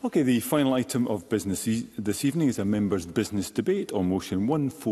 Okay, the final item of business this evening is a members' business debate on motion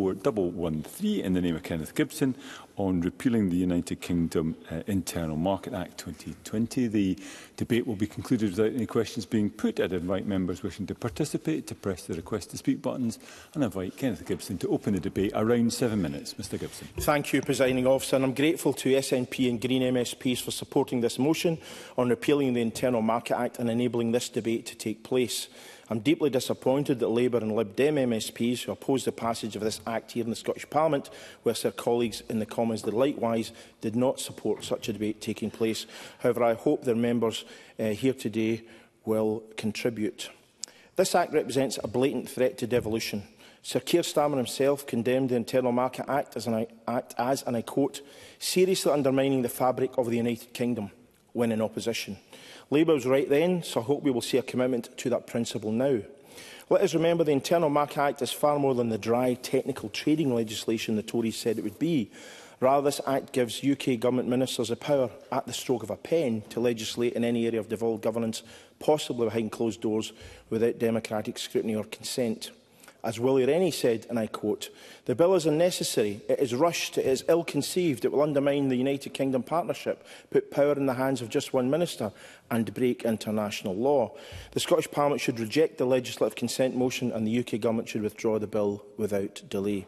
14113 in the name of Kenneth Gibson on repealing the United Kingdom Internal Market Act 2020. The debate will be concluded without any questions being put. I'd invite members wishing to participate to press the request to speak buttons and invite Kenneth Gibson to open the debate. Around 7 minutes. Mr Gibson. Thank you, Presiding Officer. And I'm grateful to SNP and Green MSPs for supporting this motion on repealing the Internal Market Act and enabling this debate to take place. I'm deeply disappointed that Labour and Lib Dem MSPs who opposed the passage of this Act here in the Scottish Parliament, whilst their colleagues in the Commons did likewise, did not support such a debate taking place. However, I hope their members here today will contribute. This Act represents a blatant threat to devolution. Sir Keir Starmer himself condemned the Internal Market Act as, and I quote, seriously undermining the fabric of the United Kingdom when in opposition. Labour was right then, so I hope we will see a commitment to that principle now. Let us remember the Internal Market Act is far more than the dry, technical trading legislation the Tories said it would be. Rather, this Act gives UK Government ministers the power, at the stroke of a pen, to legislate in any area of devolved governance, possibly behind closed doors, without democratic scrutiny or consent. As Willie Rennie said, and I quote, "The bill is unnecessary, it is rushed, it is ill-conceived, it will undermine the United Kingdom partnership, put power in the hands of just one minister and break international law. The Scottish Parliament should reject the legislative consent motion and the UK Government should withdraw the bill without delay."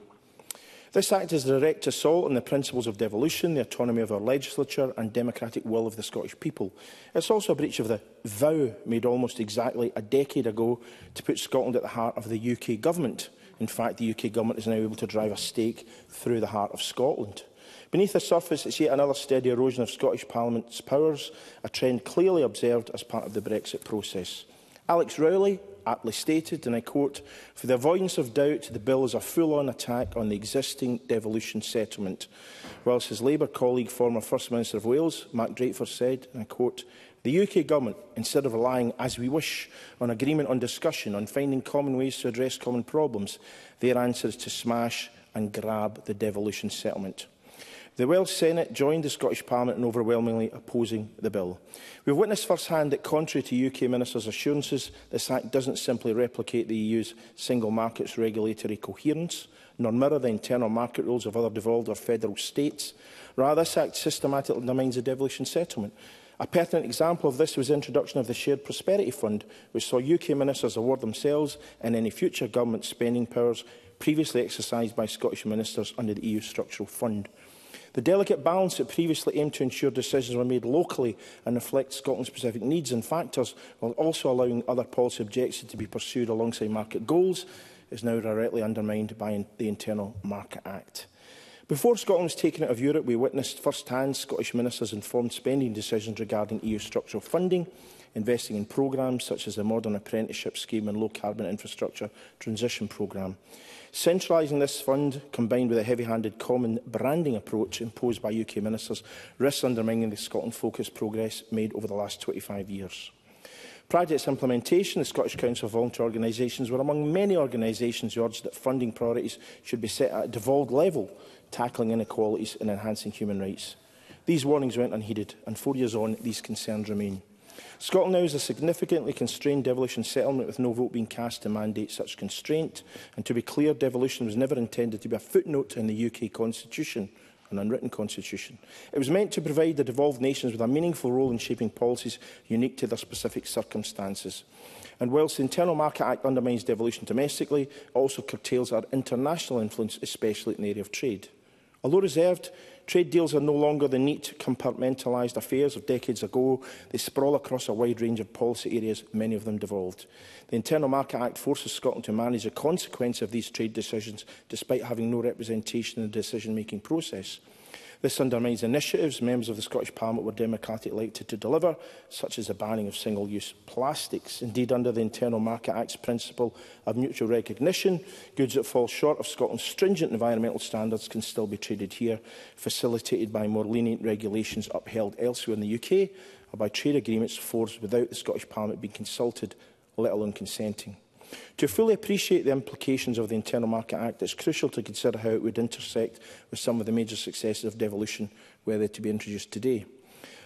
This Act is a direct assault on the principles of devolution, the autonomy of our legislature and democratic will of the Scottish people. It's also a breach of the vow made almost exactly a decade ago to put Scotland at the heart of the UK Government. In fact, the UK Government is now able to drive a stake through the heart of Scotland. Beneath the surface, it's yet another steady erosion of Scottish Parliament's powers, a trend clearly observed as part of the Brexit process. Alex Rowley aptly stated, and I quote, "For the avoidance of doubt, the bill is a full-on attack on the existing devolution settlement." Whilst his Labour colleague, former First Minister of Wales, Mark Drakeford, said, and I quote, "The UK Government, instead of relying, as we wish, on agreement on discussion, on finding common ways to address common problems, their answer is to smash and grab the devolution settlement." The Welsh Senate joined the Scottish Parliament in overwhelmingly opposing the bill. We have witnessed firsthand that, contrary to UK ministers' assurances, this Act doesn't simply replicate the EU's single market's regulatory coherence, nor mirror the internal market rules of other devolved or federal states. Rather, this Act systematically undermines the devolution settlement. A pertinent example of this was the introduction of the Shared Prosperity Fund, which saw UK ministers award themselves and any future government spending powers previously exercised by Scottish ministers under the EU Structural Fund. The delicate balance that previously aimed to ensure decisions were made locally and reflect Scotland's specific needs and factors, while also allowing other policy objectives to be pursued alongside market goals, is now directly undermined by the Internal Market Act. Before Scotland was taken out of Europe, we witnessed first-hand Scottish ministers' informed spending decisions regarding EU structural funding, investing in programmes such as the Modern Apprenticeship Scheme and Low Carbon Infrastructure Transition Programme. Centralising this fund, combined with a heavy-handed common branding approach imposed by UK ministers, risks undermining the Scotland-focused progress made over the last 25 years. Prior to its implementation, the Scottish Council of Voluntary Organisations were among many organisations who urged that funding priorities should be set at a devolved level, tackling inequalities and enhancing human rights. These warnings went unheeded, and 4 years on, these concerns remain. Scotland now is a significantly constrained devolution settlement with no vote being cast to mandate such constraint. And to be clear, devolution was never intended to be a footnote in the UK Constitution, an unwritten constitution. It was meant to provide the devolved nations with a meaningful role in shaping policies unique to their specific circumstances. And whilst the Internal Market Act undermines devolution domestically, it also curtails our international influence, especially in the area of trade. Although reserved, trade deals are no longer the neat, compartmentalised affairs of decades ago. They sprawl across a wide range of policy areas, many of them devolved. The Internal Market Act forces Scotland to manage the consequence of these trade decisions, despite having no representation in the decision-making process. This undermines initiatives members of the Scottish Parliament were democratically elected to deliver, such as the banning of single-use plastics. Indeed, under the Internal Market Act's principle of mutual recognition, goods that fall short of Scotland's stringent environmental standards can still be traded here, facilitated by more lenient regulations upheld elsewhere in the UK, or by trade agreements forged without the Scottish Parliament being consulted, let alone consenting. To fully appreciate the implications of the Internal Market Act, it is crucial to consider how it would intersect with some of the major successes of devolution were they to be introduced today.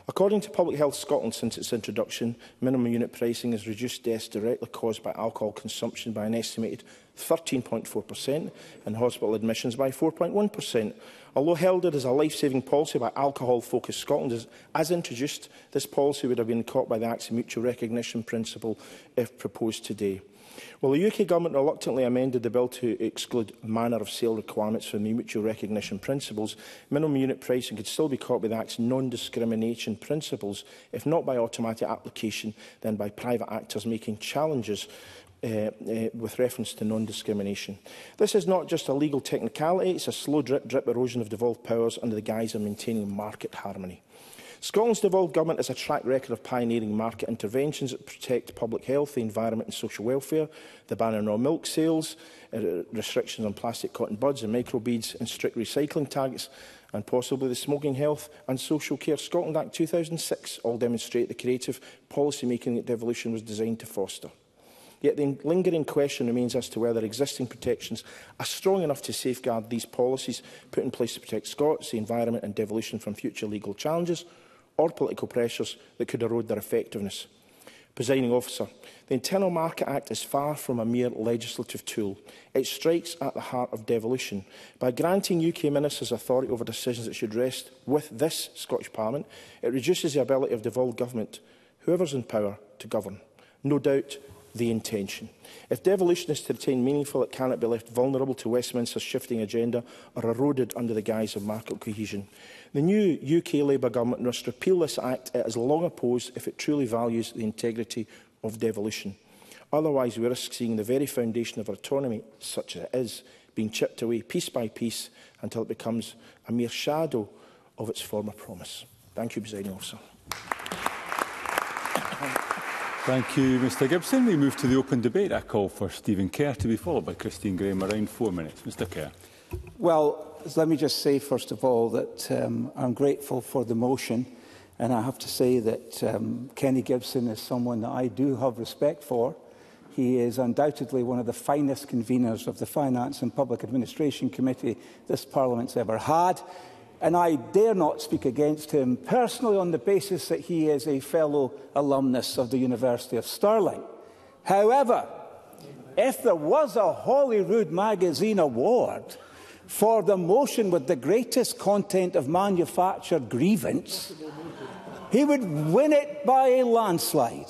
According to Public Health Scotland, since its introduction, minimum unit pricing has reduced deaths directly caused by alcohol consumption by an estimated 13.4% and hospital admissions by 4.1%. Although heralded as a life-saving policy by Alcohol Focus Scotland, as introduced, this policy would have been caught by the Act's mutual recognition principle if proposed today. Well, the UK Government reluctantly amended the bill to exclude manner of sale requirements from the mutual recognition principles. Minimum unit pricing could still be caught by the Act's non-discrimination principles, if not by automatic application, then by private actors making challenges with reference to non-discrimination. This is not just a legal technicality, it's a slow drip erosion of devolved powers under the guise of maintaining market harmony. Scotland's devolved government has a track record of pioneering market interventions that protect public health, the environment and social welfare, the ban on raw milk sales, restrictions on plastic cotton buds and microbeads and strict recycling targets, and possibly the Smoking Health and Social Care Scotland Act 2006 all demonstrate the creative policy making that devolution was designed to foster. Yet the lingering question remains as to whether existing protections are strong enough to safeguard these policies put in place to protect Scots, the environment and devolution from future legal challenges or political pressures that could erode their effectiveness. Presiding Officer, the Internal Market Act is far from a mere legislative tool. It strikes at the heart of devolution. By granting UK ministers authority over decisions that should rest with this Scottish Parliament, it reduces the ability of devolved government, whoever's in power, to govern. No doubt the intention. If devolution is to retain meaningful, it cannot be left vulnerable to Westminster's shifting agenda or eroded under the guise of market cohesion. The new UK Labour Government must repeal this Act it has long opposed if it truly values the integrity of devolution. Otherwise, we risk seeing the very foundation of our autonomy, such as it is, being chipped away piece by piece until it becomes a mere shadow of its former promise. Thank you, Presiding Officer. Thank you, Mr Gibson. We move to the open debate. I call for Stephen Kerr to be followed by Christine Graham. Around 4 minutes. Mr Kerr. Well, let me just say, first of all, that I'm grateful for the motion. And I have to say that Kenny Gibson is someone that I do have respect for. He is undoubtedly one of the finest conveners of the Finance and Public Administration Committee this Parliament's ever had. And I dare not speak against him personally on the basis that he is a fellow alumnus of the University of Stirling. However, if there was a Holyrood Magazine award for the motion with the greatest content of manufactured grievance, he would win it by a landslide.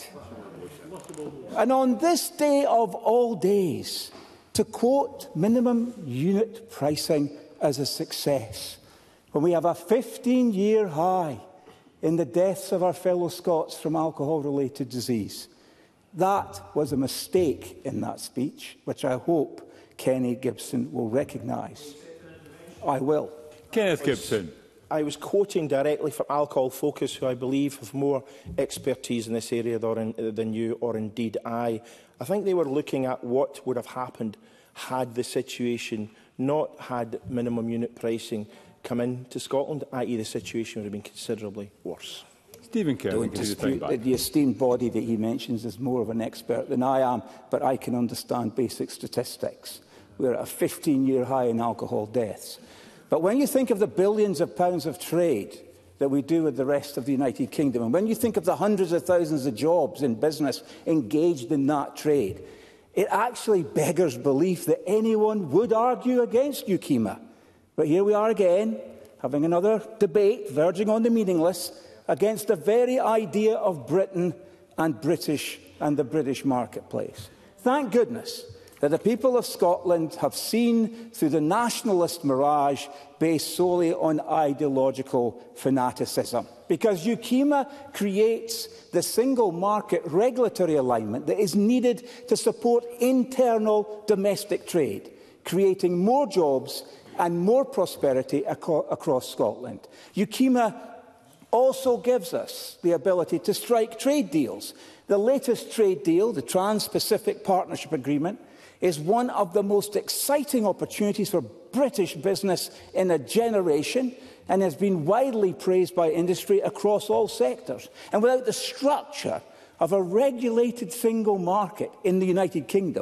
And on this day of all days, to quote minimum unit pricing as a success, when we have a 15-year high in the deaths of our fellow Scots from alcohol-related disease. That was a mistake in that speech, which I hope Kenny Gibson will recognise. I will. Kenneth Gibson. I was quoting directly from Alcohol Focus, who I believe have more expertise in this area than you, or indeed I. I think they were looking at what would have happened had the situation not had minimum unit pricing come into Scotland, i.e. the situation would have been considerably worse. Stephen Kerr, don't dispute that the esteemed body that he mentions is more of an expert than I am, but I can understand basic statistics. We're at a 15-year high in alcohol deaths. But when you think of the billions of pounds of trade that we do with the rest of the United Kingdom, and when you think of the hundreds of thousands of jobs in business engaged in that trade, it actually beggars belief that anyone would argue against UKIMA. But here we are again, having another debate, verging on the meaningless, against the very idea of Britain and the British marketplace. Thank goodness that the people of Scotland have seen through the nationalist mirage based solely on ideological fanaticism. Because UKIMA creates the single market regulatory alignment that is needed to support internal domestic trade, creating more jobs and more prosperity across Scotland. UKIMA also gives us the ability to strike trade deals. The latest trade deal, the Trans-Pacific Partnership Agreement, is one of the most exciting opportunities for British business in a generation and has been widely praised by industry across all sectors. And without the structure of a regulated single market in the United Kingdom,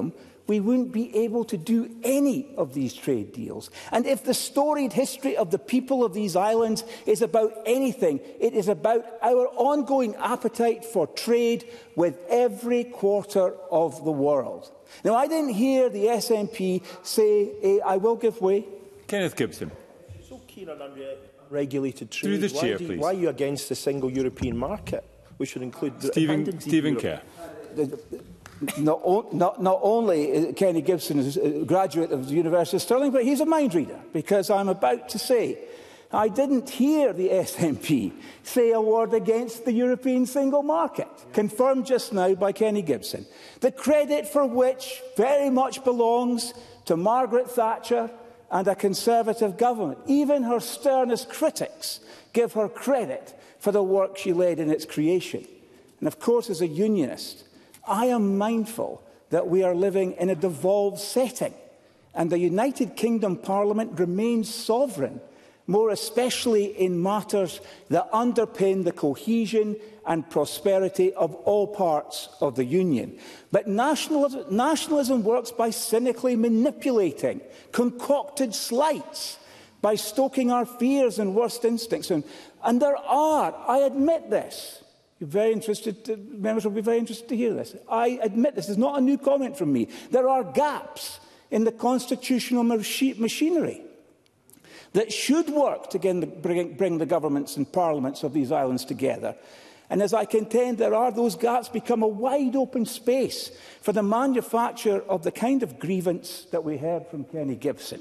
we wouldn't be able to do any of these trade deals. And if the storied history of the people of these islands is about anything, it is about our ongoing appetite for trade with every quarter of the world. Now, I didn't hear the SNP say, I will give way. Kenneth Gibson. So keen on unregulated trade. Through the chair, please. Why are you against the single European market, which should include Stephen Kerr. Not only Kenny Gibson is a graduate of the University of Stirling, but he's a mind reader, because I'm about to say I didn't hear the SNP say a word against the European single market, confirmed just now by Kenny Gibson, the credit for which very much belongs to Margaret Thatcher and a Conservative government. Even her sternest critics give her credit for the work she led in its creation. And of course, as a unionist, I am mindful that we are living in a devolved setting, and the United Kingdom Parliament remains sovereign, more especially in matters that underpin the cohesion and prosperity of all parts of the Union. But nationalism works by cynically manipulating concocted slights, by stoking our fears and worst instincts. And there are, I admit this, members will be very interested to hear this. I admit this is not a new comment from me. There are gaps in the constitutional machinery that should work to bring the governments and parliaments of these islands together. And as I contend, those gaps become a wide open space for the manufacture of the kind of grievance that we heard from Kenny Gibson.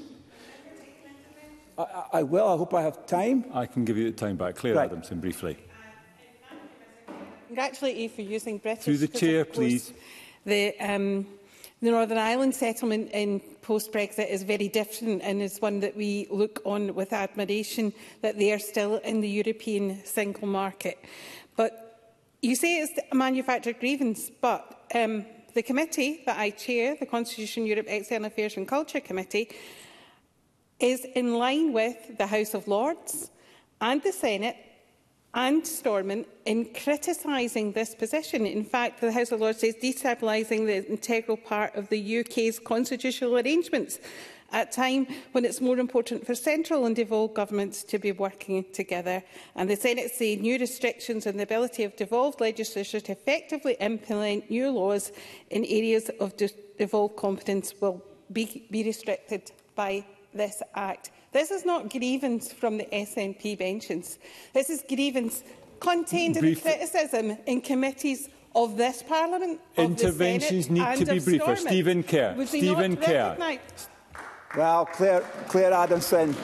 I will. I hope I have time. I can give you the time back. Claire Adamson, briefly. Congratulate you for using British. Through the chair, please. The Northern Ireland settlement in post-Brexit is very different, and is one that we look on with admiration, that they are still in the European single market. But you say it's a manufactured grievance, but the committee that I chair, the Constitution, Europe, External Affairs and Culture Committee, is in line with the House of Lords and the Senate and Stormont in criticising this position. In fact, the House of Lords says destabilising the integral part of the UK's constitutional arrangements at a time when it's more important for central and devolved governments to be working together. And the Senate say new restrictions on the ability of devolved legislature to effectively implement new laws in areas of devolved competence will be restricted by this Act. This is not grievance from the SNP benches. This is grievance contained in the criticism in committees of this Parliament, Interventions of the Senate, need to be briefer. Stephen Kerr. Stephen Kerr. Well, Claire Adamson,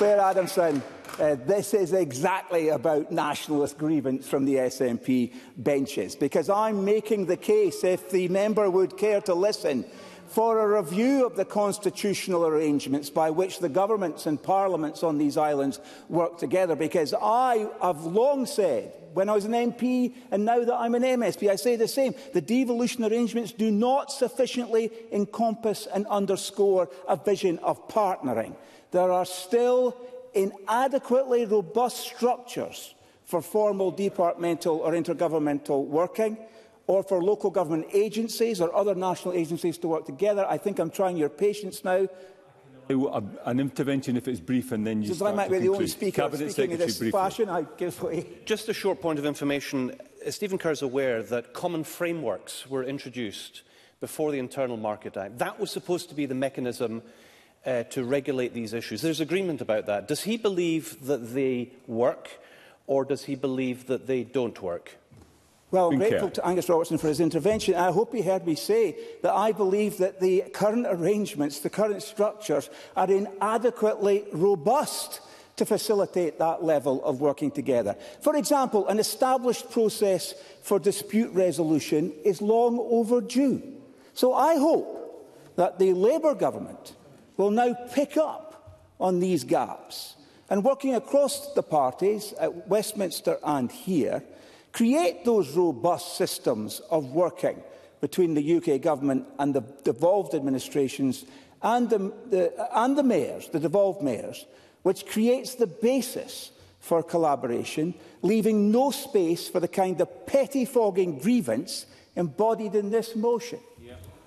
this is exactly about nationalist grievance from the SNP benches, because I'm making the case, if the member would care to listen, for a review of the constitutional arrangements by which the governments and parliaments on these islands work together. Because I have long said, when I was an MP and now that I'm an MSP, I say the same. The devolution arrangements do not sufficiently encompass and underscore a vision of partnering. There are still inadequately robust structures for formal departmental or intergovernmental working, or for local government agencies or other national agencies to work together. I think I'm trying your patience now. An intervention, if it's brief, and then you start to conclude. I might be the only speaker Cabinet speaking in this briefly. fashion. I give way. Just a short point of information. Stephen Kerr is aware that common frameworks were introduced before the Internal Market Act. That was supposed to be the mechanism to regulate these issues. There's agreement about that. Does he believe that they work, or does he believe that they don't work? Well, I'm grateful to Angus Robertson for his intervention. I hope he heard me say that I believe that the current arrangements, the current structures, are inadequately robust to facilitate that level of working together. For example, an established process for dispute resolution is long overdue. So I hope that the Labour government will now pick up on these gaps and, working across the parties at Westminster and here, create those robust systems of working between the UK government and the devolved administrations and the mayors, the devolved mayors, which creates the basis for collaboration, leaving no space for the kind of pettifogging grievance embodied in this motion.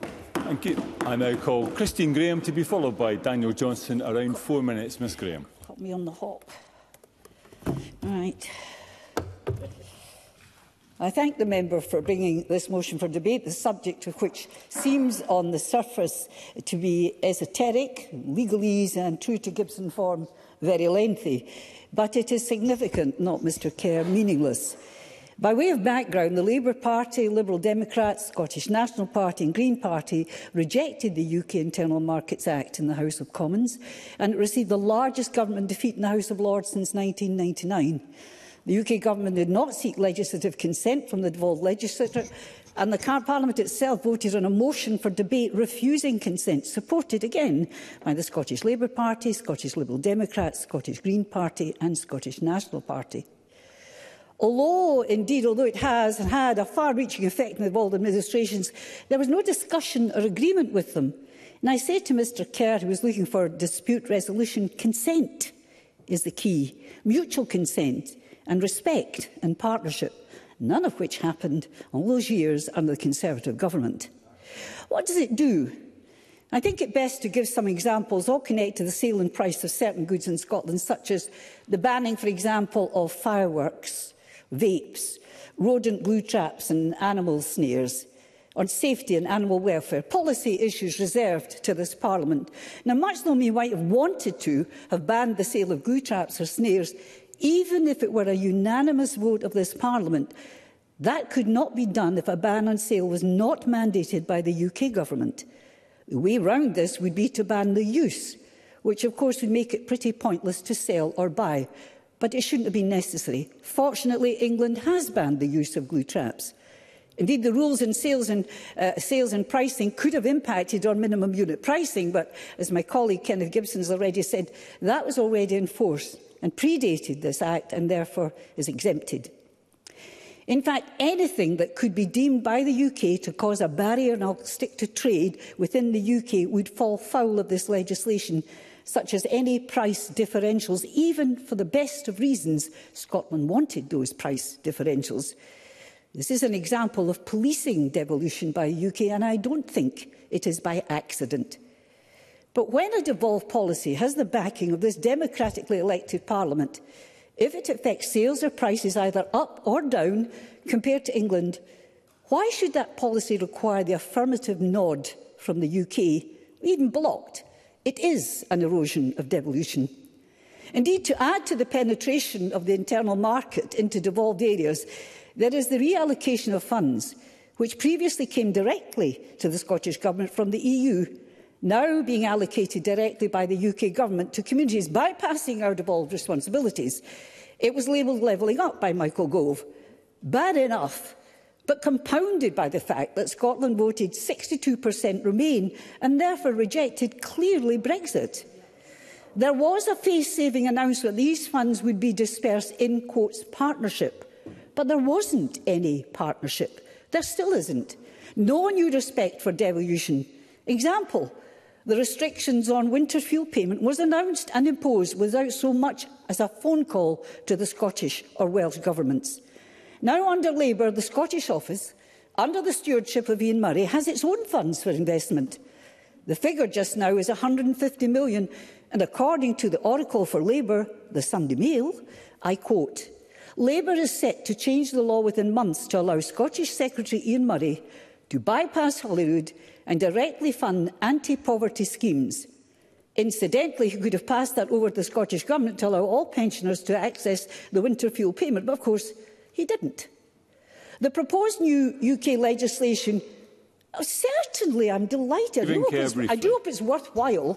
Thank you. I now call Christine Graham to be followed by Daniel Johnson. Around 4 minutes, Ms Graham. Put me on the hop. Right. I thank the member for bringing this motion for debate, the subject of which seems on the surface to be esoteric, legalese and, true to Gibson form, very lengthy. But it is significant, not, Mr Kerr, meaningless. By way of background, the Labour Party, Liberal Democrats, Scottish National Party and Green Party rejected the UK Internal Markets Act in the House of Commons, and it received the largest government defeat in the House of Lords since 1999. The UK Government did not seek legislative consent from the devolved legislature, and the Parliament itself voted on a motion for debate refusing consent, supported again by the Scottish Labour Party, Scottish Liberal Democrats, Scottish Green Party and Scottish National Party. Although it has and had a far-reaching effect on the devolved administrations, there was no discussion or agreement with them. And I say to Mr Kerr, who was looking for dispute resolution, consent is the key. Mutual consent and respect and partnership, none of which happened all those years under the Conservative government. What does it do? I think it best to give some examples, all connected to the sale and price of certain goods in Scotland, such as the banning, for example, of fireworks, vapes, rodent glue traps and animal snares, on safety and animal welfare, policy issues reserved to this Parliament. Now, much though we might have wanted to have banned the sale of glue traps or snares, even if it were a unanimous vote of this Parliament, that could not be done if a ban on sale was not mandated by the UK Government. The way round this would be to ban the use, which of course would make it pretty pointless to sell or buy. But it shouldn't have been necessary. Fortunately, England has banned the use of glue traps. Indeed, the rules in sales and pricing could have impacted on minimum unit pricing, but as my colleague Kenneth Gibson has already said, that was already in force and predated this Act and therefore is exempted. In fact, anything that could be deemed by the UK to cause a barrier, and I'll stick to trade, within the UK would fall foul of this legislation, such as any price differentials, even for the best of reasons Scotland wanted those price differentials. This is an example of policing devolution by the UK, and I don't think it is by accident. But when a devolved policy has the backing of this democratically elected Parliament, if it affects sales or prices either up or down compared to England, why should that policy require the affirmative nod from the UK, even blocked? It is an erosion of devolution. Indeed, to add to the penetration of the internal market into devolved areas, there is the reallocation of funds, which previously came directly to the Scottish Government from the EU, now being allocated directly by the UK Government to communities, bypassing our devolved responsibilities. It was labelled levelling up by Michael Gove. Bad enough, but compounded by the fact that Scotland voted 62% Remain and therefore rejected clearly Brexit. There was a face-saving announcement that these funds would be dispersed in, quotes, partnership. But there wasn't any partnership. There still isn't. No new respect for devolution. Example, the restrictions on winter fuel payment was announced and imposed without so much as a phone call to the Scottish or Welsh governments. Now under Labour, the Scottish Office, under the stewardship of Ian Murray, has its own funds for investment. The figure just now is £150 million, and according to the Oracle for Labour, the Sunday Mail, I quote, "Labour is set to change the law within months to allow Scottish Secretary Ian Murray to bypass Holyrood and directly fund anti-poverty schemes. Incidentally, he could have passed that over to the Scottish Government to allow all pensioners to access the winter fuel payment, but of course he didn't. The proposed new UK legislation, certainly I'm delighted. I do hope it's worthwhile.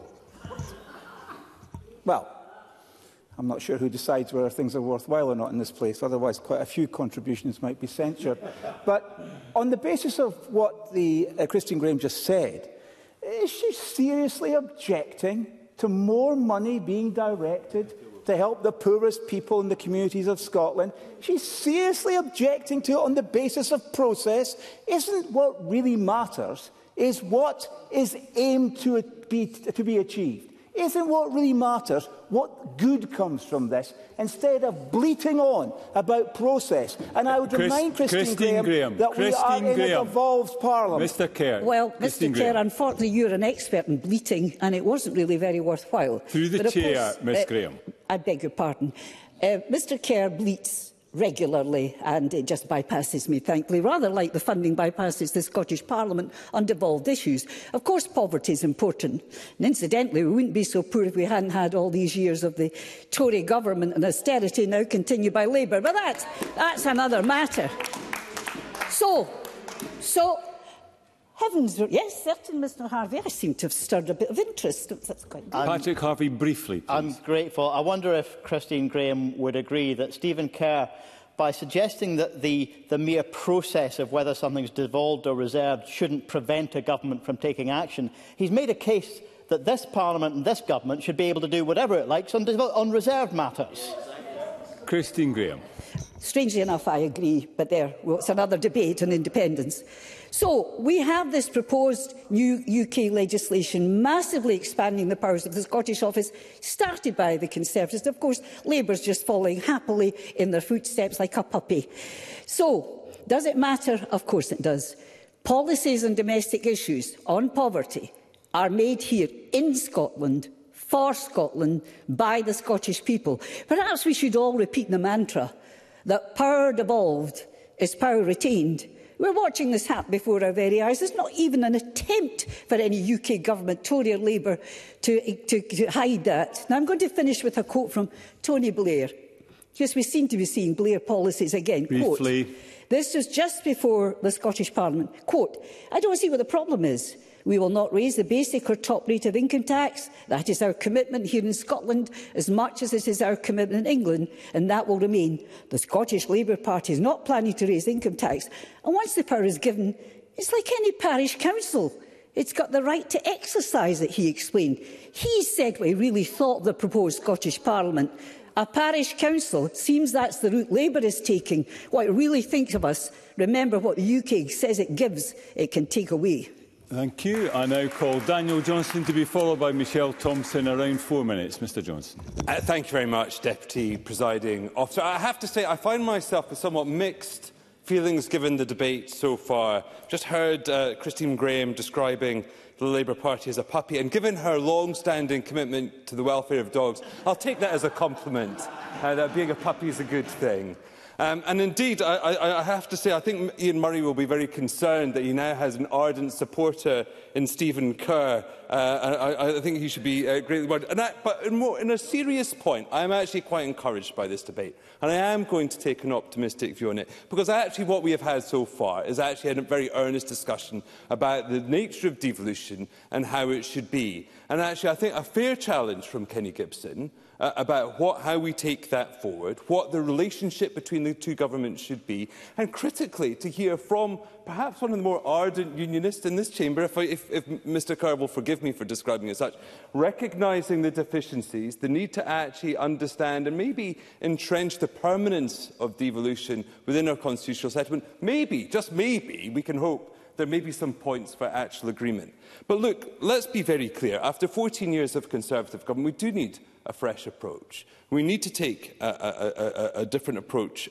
Well, I'm not sure who decides whether things are worthwhile or not in this place. Otherwise, quite a few contributions might be censured. But on the basis of what Christine Graham just said, is she seriously objecting to more money being directed to help the poorest people in the communities of Scotland? She's seriously objecting to it on the basis of process. Isn't what really matters is what is aimed to be achieved? Isn't what really matters what good comes from this, instead of bleating on about process? And I would remind Christine Graham that we are in a devolved Parliament. Mr Kerr. Well, Mr Kerr, unfortunately you're an expert in bleating, and it wasn't really very worthwhile. Through the chair, Ms Graham. I beg your pardon. Mr Kerr bleats regularly, and it just bypasses me, thankfully, rather like the funding bypasses the Scottish Parliament on devolved issues. Of course, poverty is important. And incidentally, we wouldn't be so poor if we hadn't had all these years of the Tory government and austerity now continued by Labour. But that's another matter. So, heavens, yes, certainly, Mr Harvey, I seem to have stirred a bit of interest. That's quite good. Patrick Harvey, briefly, please. I'm grateful. I wonder if Christine Graham would agree that Stephen Kerr, by suggesting that the mere process of whether something's devolved or reserved shouldn't prevent a government from taking action, he's made a case that this Parliament and this government should be able to do whatever it likes on reserved matters. Christine Graham. Strangely enough, I agree, but it's another debate on independence. So, we have this proposed new UK legislation massively expanding the powers of the Scottish Office, started by the Conservatives. Of course, Labour's just following happily in their footsteps like a puppy. So, does it matter? Of course it does. Policies on domestic issues, on poverty, are made here in Scotland, for Scotland, by the Scottish people. Perhaps we should all repeat the mantra that power devolved is power retained. We're watching this happen before our very eyes. There's not even an attempt for any UK government, Tory or Labour, to hide that. Now, I'm going to finish with a quote from Tony Blair, because we seem to be seeing Blair policies again. Briefly. Quote, this was just before the Scottish Parliament. Quote, I don't see what the problem is. We will not raise the basic or top rate of income tax. That is our commitment here in Scotland as much as it is our commitment in England, and that will remain. The Scottish Labour Party is not planning to raise income tax, and once the power is given, it's like any parish council. It's got the right to exercise it, he explained. He said what he really thought of the proposed Scottish Parliament. A parish council, seems that's the route Labour is taking. What it really thinks of us, remember what the UK says it gives, it can take away. Thank you. I now call Daniel Johnson to be followed by Michelle Thompson. Around 4 minutes. Mr Johnson. Thank you very much, Deputy Presiding Officer. I have to say I find myself with somewhat mixed feelings given the debate so far. Just heard Christine Graham describing the Labour Party as a puppy, and given her long-standing commitment to the welfare of dogs, I'll take that as a compliment, that being a puppy is a good thing. And indeed, I have to say, I think Ian Murray will be very concerned that he now has an ardent supporter in Stephen Kerr. I think he should be greatly worried. But in a serious point, I am actually quite encouraged by this debate. And I am going to take an optimistic view on it. Because actually what we have had so far is actually a very earnest discussion about the nature of devolution and how it should be. And actually, I think a fair challenge from Kenny Gibson about how we take that forward, what the relationship between the two governments should be, and critically to hear from perhaps one of the more ardent unionists in this chamber, if Mr Kerr will forgive me for describing it as such, recognising the deficiencies, the need to actually understand and maybe entrench the permanence of devolution within our constitutional settlement. Maybe, just maybe, we can hope there may be some points for actual agreement. But look, let's be very clear. After 14 years of Conservative government, we do need a fresh approach. We need to take a different approach,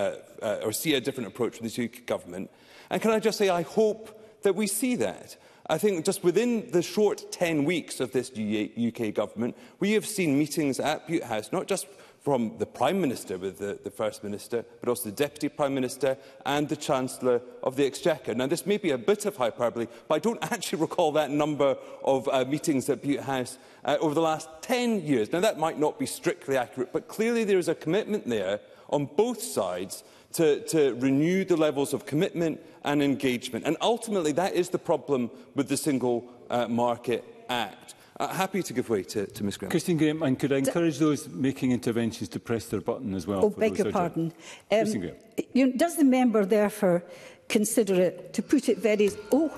or see a different approach from this UK government. And can I just say, I hope that we see that. I think just within the short 10 weeks of this UK government, we have seen meetings at Butte House, not just from the Prime Minister with the First Minister, but also the Deputy Prime Minister and the Chancellor of the Exchequer. Now, this may be a bit of hyperbole, but I don't actually recall that number of meetings at Butte House over the last 10 years. Now, that might not be strictly accurate, but clearly there is a commitment there on both sides to renew the levels of commitment and engagement. And ultimately, that is the problem with the Single Market Act. Happy to give way to Ms Graham. Christine Graham, and could I encourage those making interventions to press their button as well? Oh, beg your pardon. Christine Graham. Does the member therefore consider it, to put it very... Oh.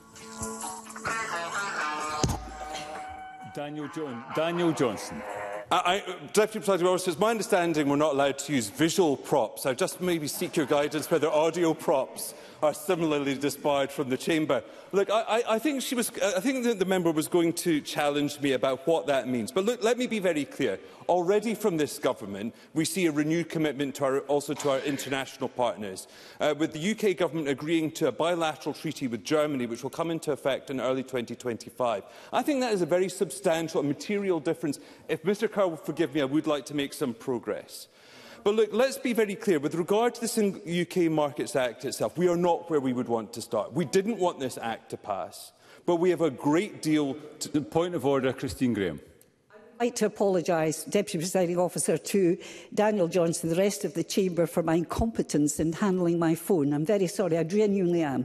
Daniel Johnson. Deputy Presiding Officer, it's my understanding we're not allowed to use visual props. I just maybe seek your guidance whether audio props are similarly disbarred from the chamber. Look, I think that the member was going to challenge me about what that means. But look, let me be very clear. Already from this government, we see a renewed commitment to also to our international partners, with the UK government agreeing to a bilateral treaty with Germany, which will come into effect in early 2025. I think that is a very substantial and material difference. If Mr Kerr will forgive me, I would like to make some progress. But look, let's be very clear. With regard to the UK Markets Act itself, we are not where we would want to start. We didn't want this Act to pass, but we have a great deal to... The point of order, Christine Graham. I'd like to apologise, Deputy Presiding Officer, to Daniel Johnson and the rest of the Chamber for my incompetence in handling my phone. I'm very sorry, I genuinely am.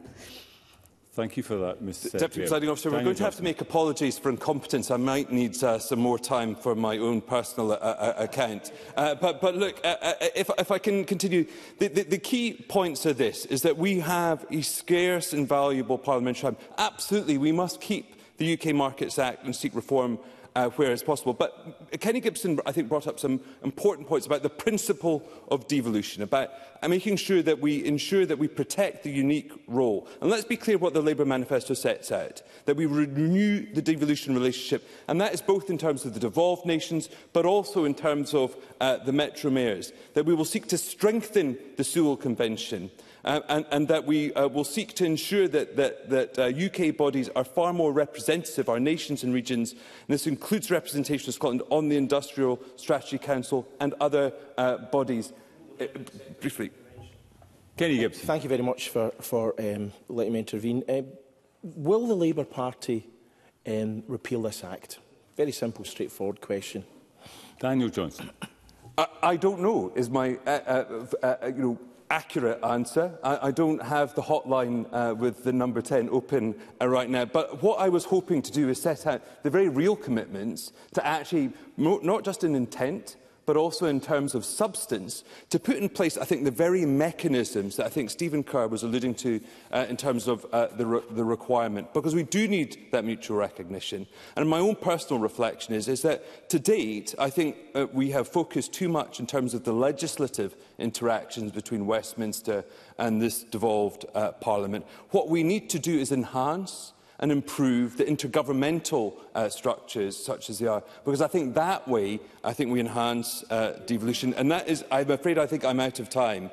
Thank you for that, Ms. Deputy Presiding Officer, we're going to have to make apologies for incompetence. I might need some more time for my own personal account. But look, if I can continue, the key points are this, is that we have a scarce and valuable parliamentary time. Absolutely, we must keep the UK Markets Act and seek reform where is possible. But Kenny Gibson, I think, brought up some important points about the principle of devolution, about making sure that we ensure that we protect the unique role. And let's be clear what the Labour Manifesto sets out, that we renew the devolution relationship, and that is both in terms of the devolved nations, but also in terms of the Metro Mayors, that we will seek to strengthen the Sewell Convention, and that we will seek to ensure that UK bodies are far more representative, our nations and regions, and this includes representation of Scotland on the Industrial Strategy Council and other bodies. Briefly. Kenny Gibson. Thank you very much for letting me intervene. Will the Labour Party repeal this Act? Very simple, straightforward question. Daniel Johnson. I don't know, is my accurate answer. I don't have the hotline with the number 10 open right now. But what I was hoping to do is set out the very real commitments to actually, not just in intent, but also in terms of substance, to put in place, I think, the very mechanisms that I think Stephen Kerr was alluding to in terms of the requirement, because we do need that mutual recognition. And my own personal reflection is that to date, I think we have focused too much in terms of the legislative interactions between Westminster and this devolved Parliament. What we need to do is enhance and improve the intergovernmental structures such as they are, because I think that way, we enhance devolution. And that is, I'm afraid, I think I'm out of time.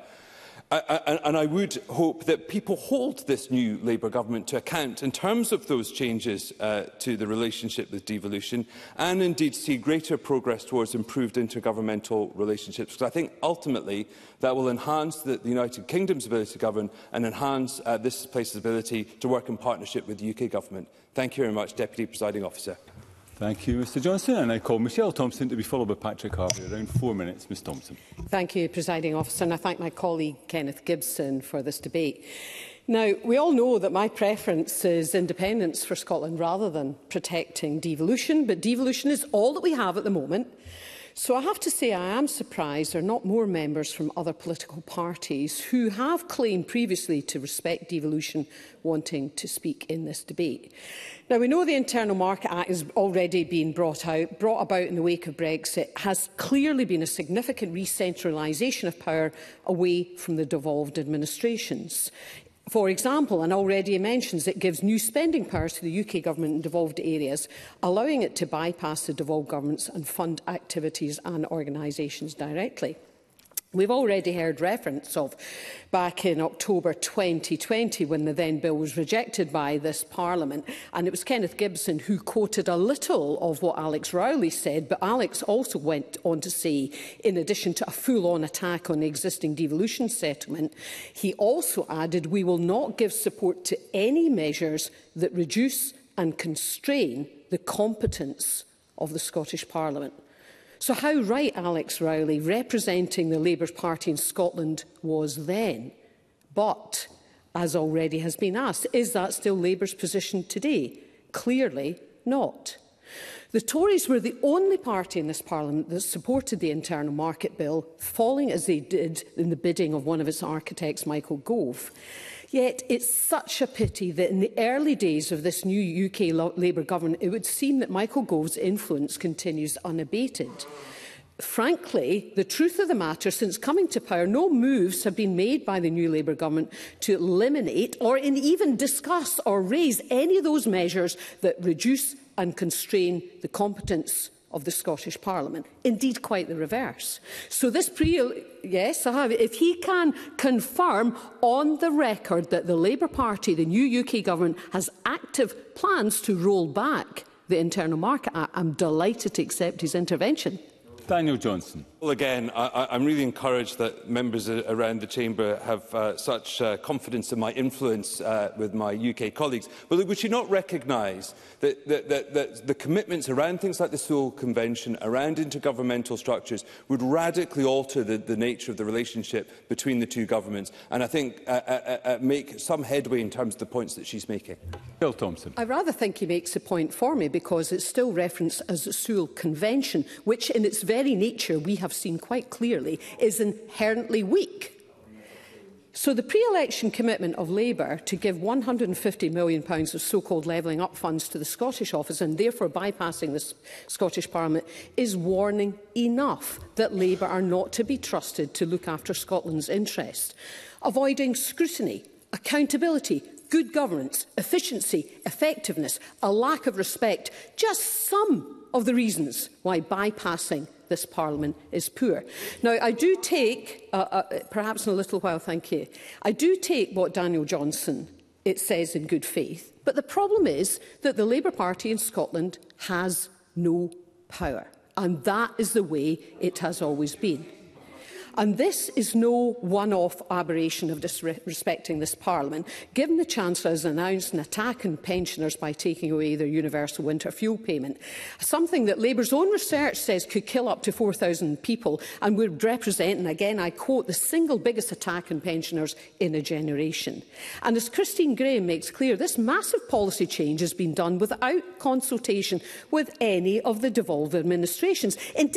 And I would hope that people hold this new Labour government to account in terms of those changes to the relationship with devolution, and indeed see greater progress towards improved intergovernmental relationships, because I think ultimately that will enhance the United Kingdom's ability to govern and enhance this place's ability to work in partnership with the UK government. Thank you very much, Deputy Presiding Officer. Thank you, Mr Johnson. And I call Michelle Thompson to be followed by Patrick Harvey. Around 4 minutes, Ms Thompson. Thank you, Presiding Officer, and I thank my colleague Kenneth Gibson for this debate. Now, we all know that my preference is independence for Scotland rather than protecting devolution, but devolution is all that we have at the moment. So I have to say I am surprised there are not more members from other political parties who have claimed previously to respect devolution wanting to speak in this debate. Now, we know the Internal Market Act has already been brought about in the wake of Brexit, has clearly been a significant recentralisation of power away from the devolved administrations. For example, and already mentions, it gives new spending powers to the UK government in devolved areas, allowing it to bypass the devolved governments and fund activities and organisations directly. We've already heard reference of back in October 2020 when the then bill was rejected by this Parliament, and it was Kenneth Gibson who quoted a little of what Alex Rowley said, but Alex also went on to say, in addition to a full-on attack on the existing devolution settlement, he also added, "We will not give support to any measures that reduce and constrain the competence of the Scottish Parliament." So how right Alex Rowley, representing the Labour Party in Scotland, was then. But, as already has been asked, is that still Labour's position today? Clearly not. The Tories were the only party in this Parliament that supported the Internal Market Bill, falling as they did in the bidding of one of its architects, Michael Gove. Yet it's such a pity that in the early days of this new UK Labour government, it would seem that Michael Gove's influence continues unabated. Frankly, the truth of the matter, since coming to power, no moves have been made by the new Labour government to eliminate or even discuss or raise any of those measures that reduce and constrain the competence of the Scottish Parliament. Indeed, quite the reverse. So this yes, I have. If he can confirm on the record that the Labour Party, the new UK government, has active plans to roll back the Internal Market Act, I'm delighted to accept his intervention. Daniel Johnson. Well, again, I'm really encouraged that members around the chamber have such confidence in my influence with my UK colleagues. But would you not recognise that the commitments around things like the Seoul Convention, around intergovernmental structures, would radically alter the nature of the relationship between the two governments, and I think make some headway in terms of the points that she's making? Bill Thompson. I rather think he makes a point for me, because it's still referenced as the Seoul Convention, which in its very nature we have seen quite clearly is inherently weak. So the pre-election commitment of Labour to give £150 million of so-called levelling up funds to the Scottish Office, and therefore bypassing the Scottish Parliament, is warning enough that Labour are not to be trusted to look after Scotland's interests. Avoiding scrutiny, accountability, good governance, efficiency, effectiveness, a lack of respect, just some of the reasons why bypassing this Parliament is poor. Now, I do take, perhaps in a little while, thank you, I do take what Daniel Johnson says in good faith, but the problem is that the Labour Party in Scotland has no power, and that is the way it has always been. And this is no one-off aberration of disrespecting this Parliament. Given the Chancellor has announced an attack on pensioners by taking away their universal winter fuel payment, something that Labour's own research says could kill up to 4,000 people and would represent, and again I quote, the single biggest attack on pensioners in a generation. And as Christine Graham makes clear, this massive policy change has been done without consultation with any of the devolved administrations. And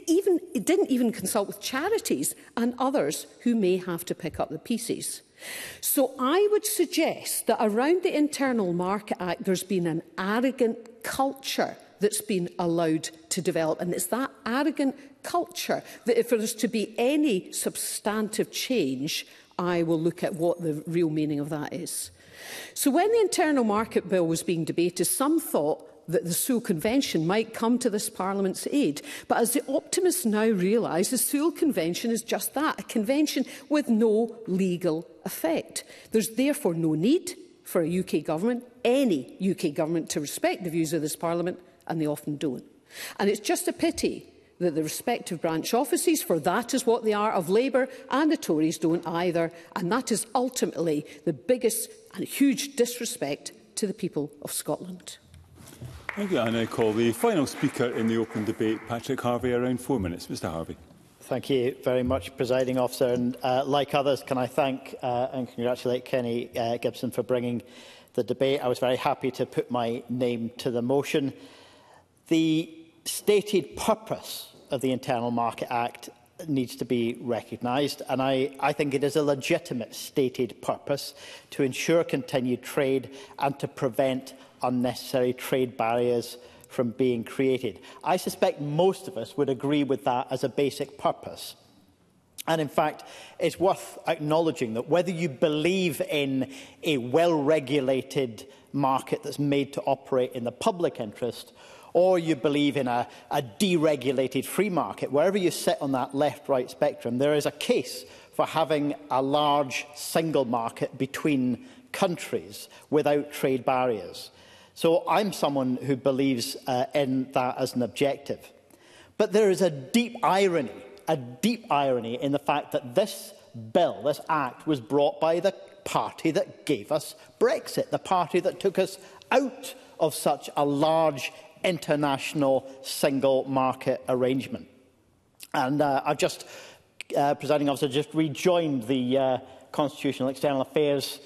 didn't even consult with charities and others who may have to pick up the pieces. So I would suggest that around the Internal Market Act there's been an arrogant culture that's been allowed to develop, and it's that arrogant culture that if there's to be any substantive change, I will look at what the real meaning of that is. So when the Internal Market Bill was being debated, some thought that the Seoul Convention might come to this Parliament's aid. But as the optimists now realise, the Seoul Convention is just that, a convention with no legal effect. There's therefore no need for a UK government, any UK government, to respect the views of this Parliament, and they often don't. And it's just a pity that the respective branch offices, for that is what they are, of Labour and the Tories don't either, and that is ultimately the biggest and huge disrespect to the people of Scotland. Thank you. I now call the final speaker in the open debate, Patrick Harvey, around 4 minutes. Mr Harvey. Thank you very much, Presiding Officer. And like others, can I thank and congratulate Kenny Gibson for bringing the debate. I was very happy to put my name to the motion. The stated purpose of the Internal Market Act needs to be recognised, and I think it is a legitimate stated purpose to ensure continued trade and to prevent unnecessary trade barriers from being created. I suspect most of us would agree with that as a basic purpose. And in fact, it's worth acknowledging that whether you believe in a well-regulated market that's made to operate in the public interest, or you believe in a deregulated free market, wherever you sit on that left-right spectrum, there is a case for having a large single market between countries without trade barriers. So I'm someone who believes in that as an objective. But there is a deep irony in the fact that this bill, this act, was brought by the party that gave us Brexit, the party that took us out of such a large international single market arrangement. And I've just, Presiding Officer, just rejoined the Constitutional External Affairs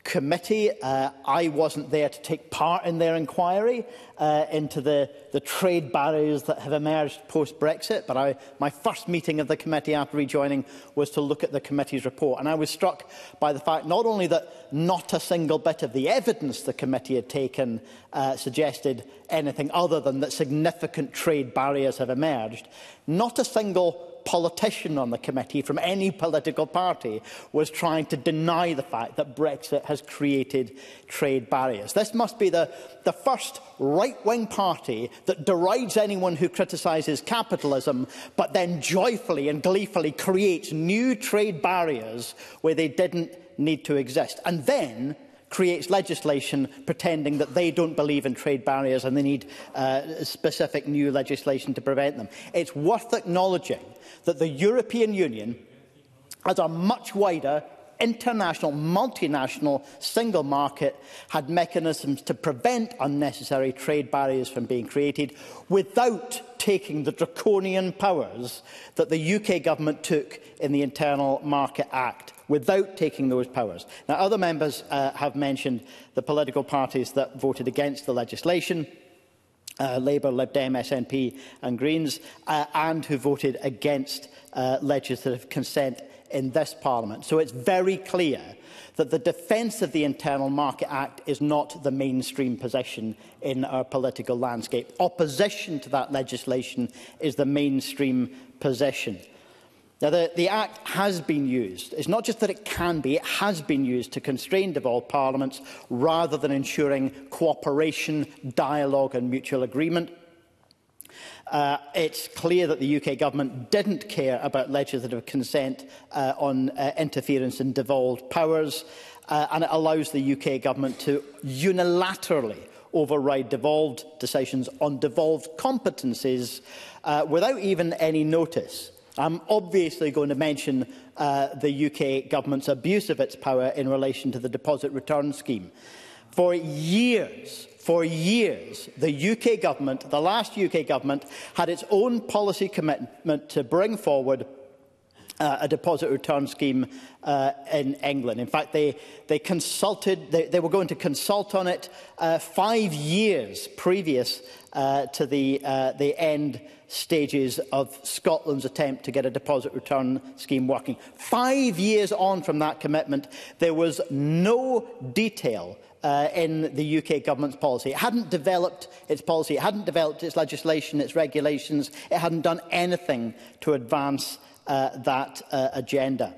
committee. I wasn't there to take part in their inquiry into the trade barriers that have emerged post-Brexit, but my first meeting of the committee after rejoining was to look at the committee's report. And I was struck by the fact not only that not a single bit of the evidence the committee had taken suggested anything other than that significant trade barriers have emerged, not a single politician on the committee from any political party was trying to deny the fact that Brexit has created trade barriers. This must be the first right-wing party that derides anyone who criticises capitalism, but then joyfully and gleefully creates new trade barriers where they didn't need to exist, and then creates legislation pretending that they don't believe in trade barriers and they need specific new legislation to prevent them. It's worth acknowledging that the European Union, as a much wider international, multinational single market, had mechanisms to prevent unnecessary trade barriers from being created without taking the draconian powers that the UK government took in the Internal Market Act. Without taking those powers. Now, other members have mentioned the political parties that voted against the legislation, Labour, Lib Dem, SNP and Greens, and who voted against legislative consent in this Parliament. So it's very clear that the defence of the Internal Market Act is not the mainstream position in our political landscape. Opposition to that legislation is the mainstream position. Now, the Act has been used. It's not just that it can be, it has been used to constrain devolved parliaments rather than ensuring cooperation, dialogue and mutual agreement. It's clear that the UK government didn't care about legislative consent on interference in devolved powers, and it allows the UK government to unilaterally override devolved decisions on devolved competencies without even any notice. I'm obviously going to mention the UK government's abuse of its power in relation to the deposit return scheme. For years, the UK government, the last UK government, had its own policy commitment to bring forward a deposit return scheme in England. In fact, they were going to consult on it 5 years previous to the end stages of Scotland's attempt to get a deposit return scheme working. 5 years on from that commitment, there was no detail in the UK government's policy. It hadn't developed its policy, it hadn't developed its legislation, its regulations, it hadn't done anything to advance that agenda.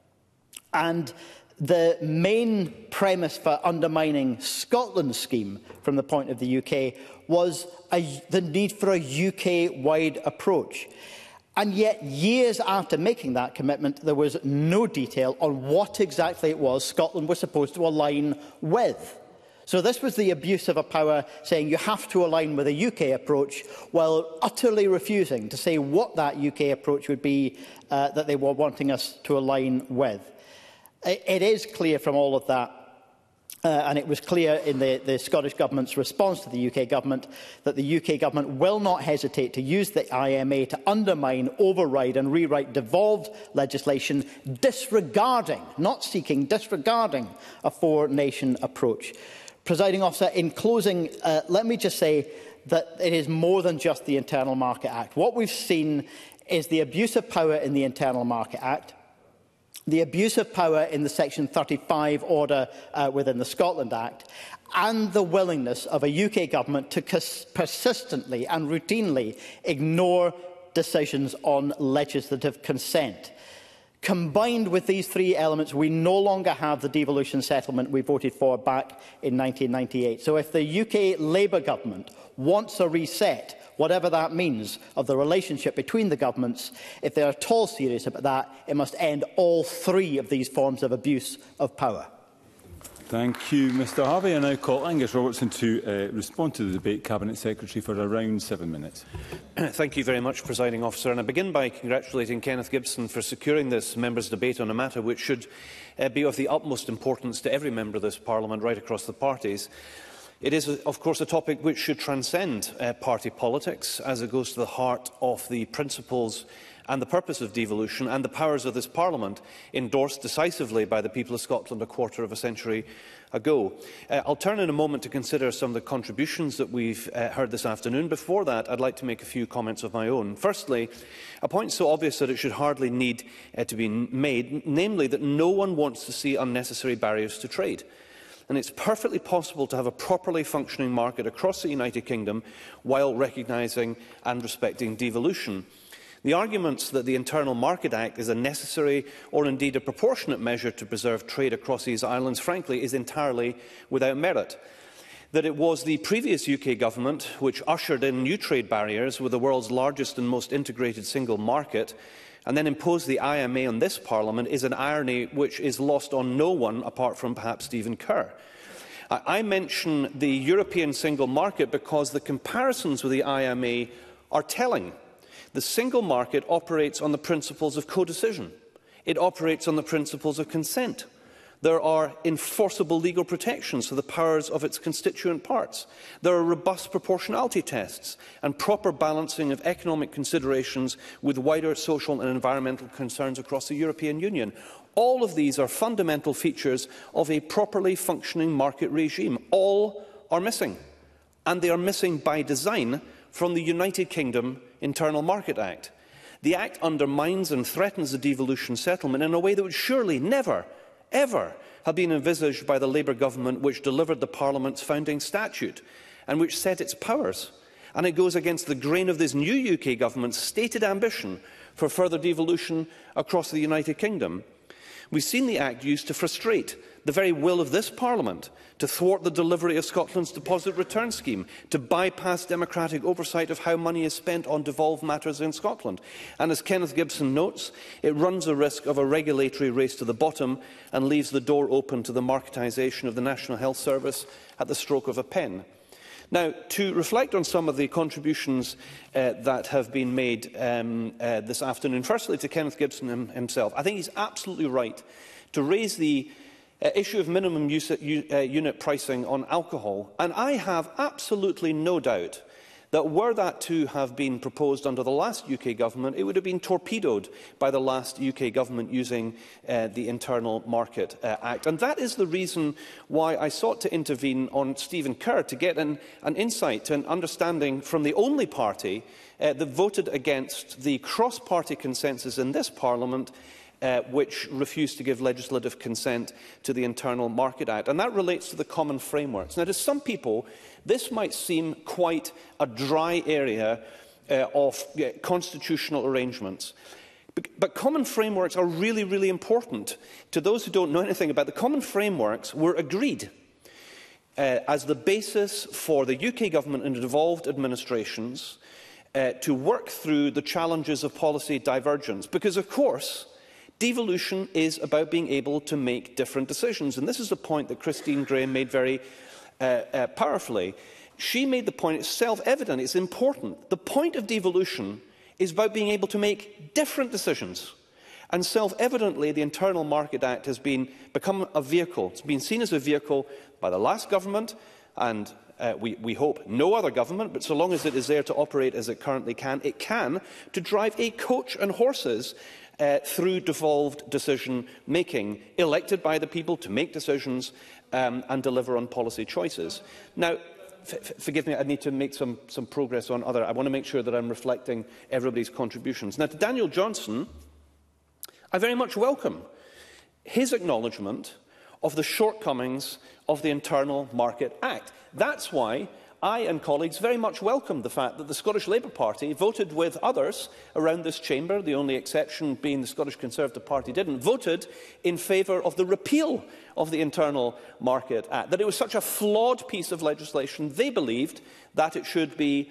And the main premise for undermining Scotland's scheme from the point of the UK was the need for a UK-wide approach. And yet, years after making that commitment, there was no detail on what exactly it was Scotland was supposed to align with. So this was the abuse of a power saying you have to align with a UK approach while utterly refusing to say what that UK approach would be that they were wanting us to align with. It is clear from all of that, and it was clear in the Scottish Government's response to the UK Government, that the UK Government will not hesitate to use the IMA to undermine, override and rewrite devolved legislation, disregarding, not seeking, disregarding a four-nation approach. Presiding Officer, in closing, let me just say that it is more than just the Internal Market Act. What we've seen is the abuse of power in the Internal Market Act, the abuse of power in the Section 35 order within the Scotland Act, and the willingness of a UK government to persistently and routinely ignore decisions on legislative consent. Combined with these three elements, we no longer have the devolution settlement we voted for back in 1998. So if the UK Labour government wants a reset, whatever that means, of the relationship between the governments, if they are at all serious about that, it must end all three of these forms of abuse of power. Thank you, Mr Harvey. I now call Angus Robertson to respond to the debate. Cabinet Secretary for around 7 minutes. Thank you very much, Presiding Officer. And I begin by congratulating Kenneth Gibson for securing this members' debate on a matter which should be of the utmost importance to every member of this Parliament right across the parties. It is, of course, a topic which should transcend party politics, as it goes to the heart of the principles and the purpose of devolution and the powers of this Parliament, endorsed decisively by the people of Scotland a quarter of a century ago. I'll turn in a moment to consider some of the contributions that we've heard this afternoon. Before that, I'd like to make a few comments of my own. Firstly, a point so obvious that it should hardly need to be made, namely that no one wants to see unnecessary barriers to trade. And it's perfectly possible to have a properly functioning market across the United Kingdom while recognising and respecting devolution. The arguments that the Internal Market Act is a necessary or indeed a proportionate measure to preserve trade across these islands, frankly, is entirely without merit. That it was the previous UK government which ushered in new trade barriers with the world's largest and most integrated single market and then imposed the IMA on this Parliament is an irony which is lost on no one apart from perhaps Stephen Kerr. I mention the European single market because the comparisons with the IMA are telling. The single market operates on the principles of codecision. It operates on the principles of consent. There are enforceable legal protections for the powers of its constituent parts. There are robust proportionality tests and proper balancing of economic considerations with wider social and environmental concerns across the European Union. All of these are fundamental features of a properly functioning market regime. All are missing, and they are missing by design from the United Kingdom Internal Market Act. The Act undermines and threatens the devolution settlement in a way that would surely never, ever have been envisaged by the Labour government which delivered the Parliament's founding statute and which set its powers. And it goes against the grain of this new UK government's stated ambition for further devolution across the United Kingdom. We've seen the Act used to frustrate the very will of this Parliament, to thwart the delivery of Scotland's deposit return scheme, to bypass democratic oversight of how money is spent on devolved matters in Scotland. And as Kenneth Gibson notes, it runs the risk of a regulatory race to the bottom and leaves the door open to the marketisation of the National Health Service at the stroke of a pen. Now, to reflect on some of the contributions that have been made this afternoon, firstly to Kenneth Gibson himself, I think he's absolutely right to raise the issue of minimum unit pricing on alcohol. And I have absolutely no doubt that were that to have been proposed under the last UK government, it would have been torpedoed by the last UK government using the Internal Market Act. And that is the reason why I sought to intervene on Stephen Kerr, to get an insight and understanding from the only party that voted against the cross-party consensus in this Parliament which refused to give legislative consent to the Internal Market Act. And that relates to the common frameworks. Now, to some people, this might seem quite a dry area of constitutional arrangements. But common frameworks are really, really important. To those who don't know anything about the common frameworks, were agreed as the basis for the UK government and devolved administrations to work through the challenges of policy divergence. Because, of course, devolution is about being able to make different decisions. And this is a point that Christine Graham made very powerfully. She made the point, it's self-evident, it's important. The point of devolution is about being able to make different decisions. And self-evidently, the Internal Market Act has become a vehicle. It's been seen as a vehicle by the last government, and we hope no other government, but so long as it is there to operate as it currently can, to drive a coach and horses through devolved decision-making, elected by the people to make decisions and deliver on policy choices. Now, forgive me, I need to make some progress on other. I want to make sure that I'm reflecting everybody's contributions. Now, to Daniel Johnson, I very much welcome his acknowledgement of the shortcomings of the Internal Market Act. That's why I and colleagues very much welcome the fact that the Scottish Labour Party voted with others around this chamber, the only exception being the Scottish Conservative Party voted in favour of the repeal of the Internal Market Act, that it was such a flawed piece of legislation they believed that it should be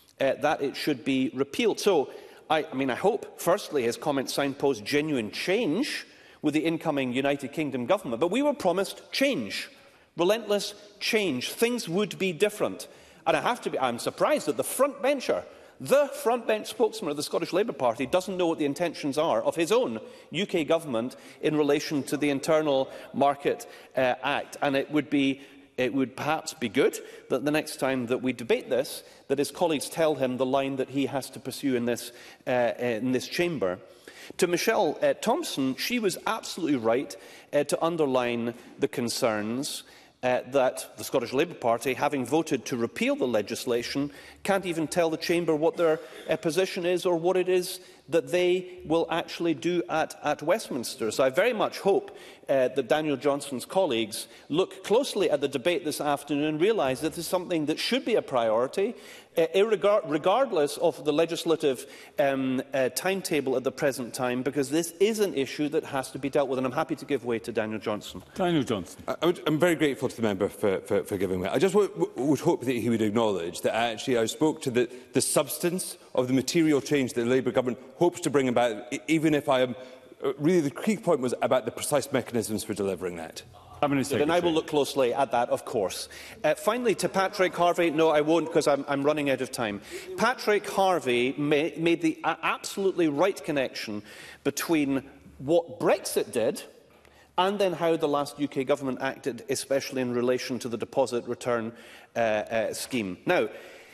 repealed. So, I hope, firstly, his comments signpost genuine change with the incoming United Kingdom government. But we were promised change, relentless change. Things would be different. And I'm surprised that the frontbench spokesman of the Scottish Labour Party doesn't know what the intentions are of his own UK government in relation to the Internal Market Act. And it would be it would perhaps be good that the next time that we debate this, that his colleagues tell him the line that he has to pursue in this chamber. To Michelle Thompson, she was absolutely right to underline the concerns that the Scottish Labour Party, having voted to repeal the legislation, can't even tell the Chamber what their position is or what it is that they will actually do at Westminster. So I very much hope that Daniel Johnston's colleagues look closely at the debate this afternoon and realise that this is something that should be a priority, regardless of the legislative timetable at the present time, because this is an issue that has to be dealt with. And I'm happy to give way to Daniel Johnston. Daniel Johnston. I'm very grateful to the member for giving way. I just would hope that he would acknowledge that actually I spoke to the substance of the material change that the Labour government hopes to bring about, even if I am really the key point was about the precise mechanisms for delivering that. And I will look closely at that, of course. Finally, to Patrick Harvey, no, I won't, because I'm running out of time. Patrick Harvey made the absolutely right connection between what Brexit did and then how the last UK government acted, especially in relation to the deposit return scheme. Now,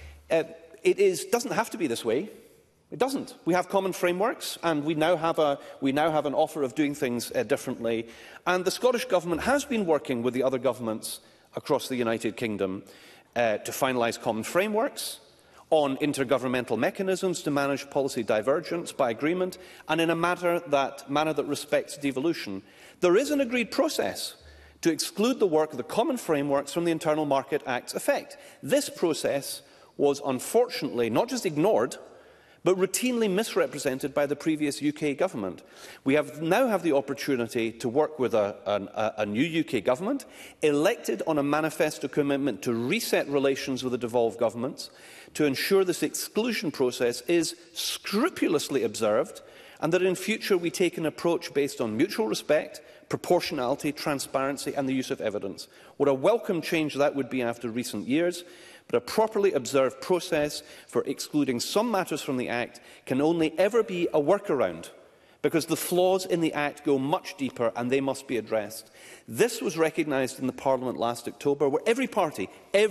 it doesn't have to be this way. It doesn't. We have common frameworks, and we now have an offer of doing things differently. And the Scottish Government has been working with the other governments across the United Kingdom to finalise common frameworks on intergovernmental mechanisms to manage policy divergence by agreement, and in a manner that respects devolution. There is an agreed process to exclude the work of the common frameworks from the Internal Market Act's effect. This process was unfortunately not just ignored, but routinely misrepresented by the previous UK government. We now have the opportunity to work with a new UK government, elected on a manifesto commitment to reset relations with the devolved governments, to ensure this exclusion process is scrupulously observed, and that in future we take an approach based on mutual respect, proportionality, transparency and the use of evidence. What a welcome change that would be after recent years. But a properly observed process for excluding some matters from the Act can only ever be a workaround, because the flaws in the Act go much deeper and they must be addressed. This was recognised in the Parliament last October, where every party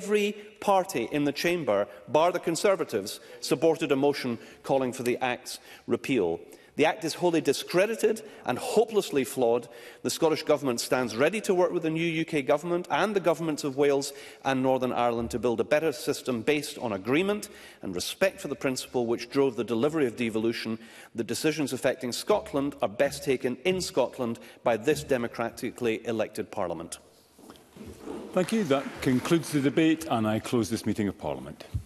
in the Chamber, bar the Conservatives, supported a motion calling for the Act's repeal. The Act is wholly discredited and hopelessly flawed. The Scottish Government stands ready to work with the new UK Government and the governments of Wales and Northern Ireland to build a better system based on agreement and respect for the principle which drove the delivery of devolution. The decisions affecting Scotland are best taken in Scotland by this democratically elected Parliament. Thank you. That concludes the debate, and I close this meeting of Parliament.